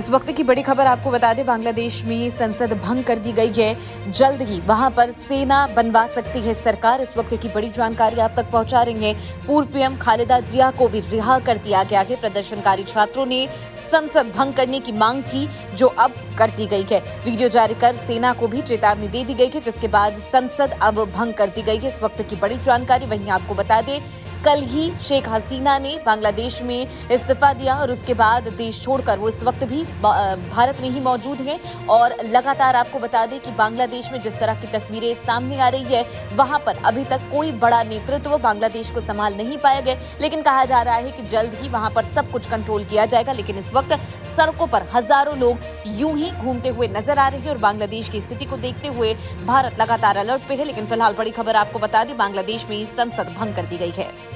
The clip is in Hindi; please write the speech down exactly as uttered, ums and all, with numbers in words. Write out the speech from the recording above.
इस वक्त की बड़ी खबर आपको बता दें, बांग्लादेश में संसद भंग कर दी गई है। जल्द ही वहां पर सेना बनवा सकती है सरकार। इस वक्त की बड़ी जानकारी आप तक पहुंचा रही है। पूर्व पीएम खालेदा जिया को भी रिहा कर दिया गया है। प्रदर्शनकारी छात्रों ने संसद भंग करने की मांग थी, जो अब कर दी गई है। वीडियो जारी कर सेना को भी चेतावनी दे दी गई है, जिसके बाद संसद अब भंग कर दी गई है। इस वक्त की बड़ी जानकारी। वहीं आपको बता दें, कल ही शेख हसीना ने बांग्लादेश में इस्तीफा दिया और उसके बाद देश छोड़कर वो इस वक्त भी भारत में ही मौजूद हैं। और लगातार आपको बता दें कि बांग्लादेश में जिस तरह की तस्वीरें सामने आ रही है, वहां पर अभी तक कोई बड़ा नेतृत्व बांग्लादेश को संभाल नहीं पाया गया, लेकिन कहा जा रहा है कि जल्द ही वहां पर सब कुछ कंट्रोल किया जाएगा। लेकिन इस वक्त सड़कों पर हजारों लोग यूं ही घूमते हुए नजर आ रहे हैं और बांग्लादेश की स्थिति को देखते हुए भारत लगातार अलर्ट पे है। लेकिन फिलहाल बड़ी खबर आपको बता दें, बांग्लादेश में संसद भंग कर दी गई है।